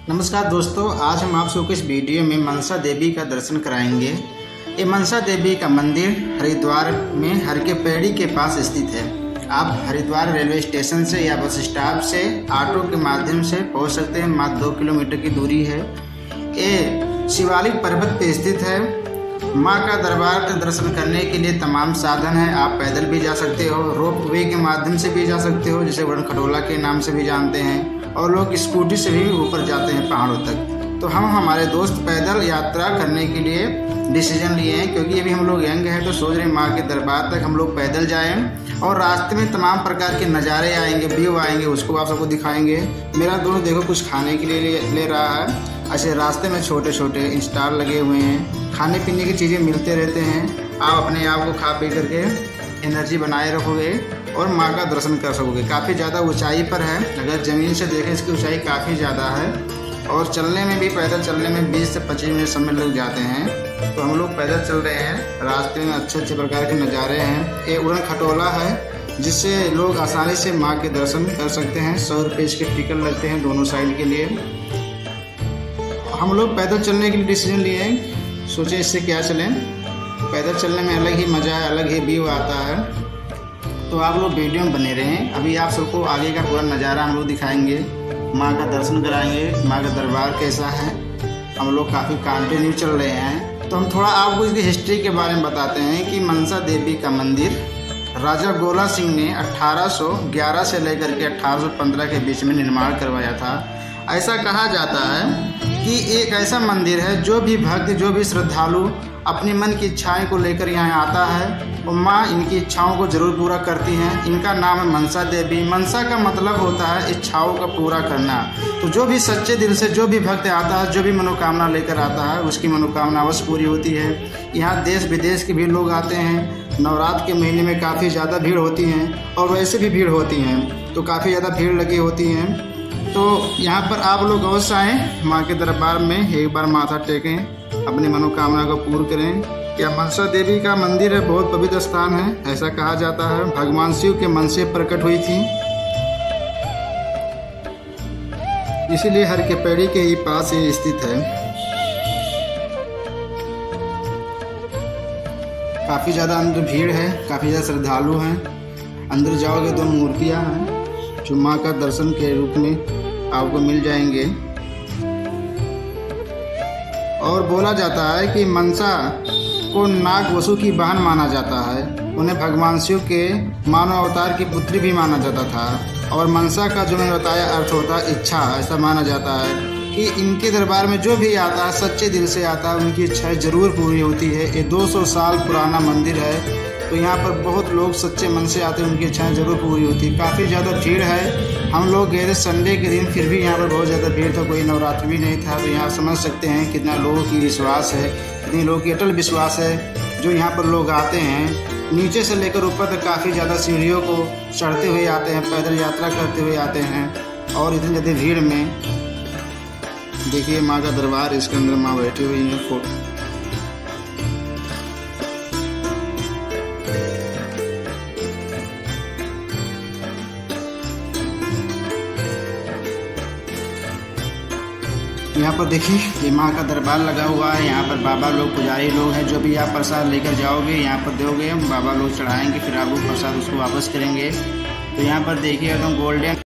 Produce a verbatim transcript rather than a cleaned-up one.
नमस्कार दोस्तों, आज हम आप सबको इस वीडियो में मनसा देवी का दर्शन कराएंगे। ये मनसा देवी का मंदिर हरिद्वार में हर के पैड़ी के पास स्थित है। आप हरिद्वार रेलवे स्टेशन से या बस स्टॉप से ऑटो के माध्यम से पहुंच सकते हैं। मात्र दो किलोमीटर की दूरी है। ये शिवालिक पर्वत पे स्थित है। माँ का दरबार का दर्शन करने के लिए तमाम साधन है। आप पैदल भी जा सकते हो, रोप वे के माध्यम से भी जा सकते हो, जिसे वरुण खटोला के नाम से भी जानते हैं, और लोग स्कूटी से भी ऊपर जाते हैं पहाड़ों तक। तो हम हमारे दोस्त पैदल यात्रा करने के लिए डिसीजन लिए हैं, क्योंकि अभी हम लोग यंग हैं तो सोच रहे हैं माँ के दरबार तक हम लोग पैदल जाएं और रास्ते में तमाम प्रकार के नज़ारे आएंगे, व्यू आएंगे, उसको आप सबको दिखाएंगे। मेरा दोस्त देखो कुछ खाने के लिए ले, ले रहा है। ऐसे रास्ते में छोटे छोटे स्टॉल लगे हुए हैं, खाने पीने की चीज़ें मिलते रहते हैं। आप अपने आप को खा पी करके एनर्जी बनाए रखोगे और माँ का दर्शन कर सकोगे। काफ़ी ज़्यादा ऊंचाई पर है। अगर ज़मीन से देखें इसकी ऊंचाई काफ़ी ज़्यादा है, और चलने में भी, पैदल चलने में बीस से पच्चीस मिनट समय लग जाते हैं। तो हम लोग पैदल चल रहे हैं। रास्ते में अच्छे अच्छे प्रकार के नज़ारे हैं। ये उड़न खटोला है, जिससे लोग आसानी से माँ के दर्शन कर सकते हैं। सौ रुपये इसके टिकट लगते हैं दोनों साइड के लिए। हम लोग पैदल चलने के लिए डिसीजन लिए हैं। सोचे इससे क्या चलें, पैदल चलने में अलग ही मज़ा है, अलग ही व्यू आता है। तो आप लोग वीडियो में बने रहें। अभी आप सबको आगे का पूरा नज़ारा हम लोग दिखाएंगे, माँ का दर्शन कराएंगे, माँ का दरबार कैसा है। हम लोग काफ़ी कंटिन्यू चल रहे हैं। तो हम थोड़ा आपको इसकी हिस्ट्री के बारे में बताते हैं कि मनसा देवी का मंदिर राजा गोला सिंह ने अठारह सौ ग्यारह से लेकर के अठारह सौ पंद्रह के बीच में निर्माण करवाया था। ऐसा कहा जाता है कि एक ऐसा मंदिर है जो भी भक्त, जो भी श्रद्धालु अपनी मन की इच्छाएं को लेकर यहाँ आता है, और माँ इनकी इच्छाओं को जरूर पूरा करती हैं। इनका नाम है मनसा देवी। मनसा का मतलब होता है इच्छाओं का पूरा करना। तो जो भी सच्चे दिल से जो भी भक्त आता है, जो भी मनोकामना लेकर आता है, उसकी मनोकामना अवश्य पूरी होती है। यहाँ देश विदेश के भी लोग आते हैं। नवरात्र के महीने में काफ़ी ज़्यादा भीड़ होती है, और वैसे भी भीड़ होती हैं, तो काफ़ी ज़्यादा भीड़ लगी होती है। तो यहाँ पर आप लोग अवश्य आएँ माँ के दरबार में, एक बार माथा टेकें, अपनी मनोकामना को पूर्ण करें। यह मनसा देवी का मंदिर है, बहुत पवित्र स्थान है। ऐसा कहा जाता है भगवान शिव के मन से प्रकट हुई थी, इसीलिए हर के पैड़ी के ही पास ये स्थित है। काफ़ी ज़्यादा अंदर भीड़ है, काफ़ी ज़्यादा श्रद्धालु हैं। अंदर जाओगे तो मूर्तियाँ हैं जो माँ का दर्शन के रूप में आपको मिल जाएंगे। और बोला जाता है कि मनसा को नाग वसु की बहन माना जाता है। उन्हें भगवान शिव के मानव अवतार की पुत्री भी माना जाता था। और मनसा का जो मैंने बताया अर्थ होता है इच्छा। ऐसा माना जाता है कि इनके दरबार में जो भी आता है सच्चे दिल से आता है, उनकी इच्छाएं जरूर पूरी होती है। ये दो सौ साल पुराना मंदिर है, तो यहाँ पर बहुत लोग सच्चे मन से आते हैं, उनकी इच्छाएं जरूर पूरी होती है। काफ़ी ज़्यादा भीड़ है। हम लोग गए थे संडे के दिन, फिर भी यहाँ पर बहुत ज़्यादा भीड़ था, कोई नवरात्र भी नहीं था। तो यहाँ समझ सकते हैं कितना लोगों की विश्वास है, कितने लोगों की अटल विश्वास है जो यहाँ पर लोग आते हैं। नीचे से लेकर ऊपर तक काफ़ी ज़्यादा सीढ़ियों को चढ़ते हुए आते हैं, पैदल यात्रा करते हुए आते हैं। और इतनी ज़्यादा भीड़ में देखिए माँ का दरबार, इसके अंदर माँ बैठी हुई है। फोटो यहाँ पर देखिए ये माँ का दरबार लगा हुआ है। यहाँ पर बाबा लोग, पुजारी लोग हैं। जो भी आप प्रसाद लेकर जाओगे यहाँ पर दोगे, बाबा लोग चढ़ाएंगे, फिर आप वो प्रसाद उसको वापस करेंगे। तो यहाँ पर देखिए एकदम गोल्डन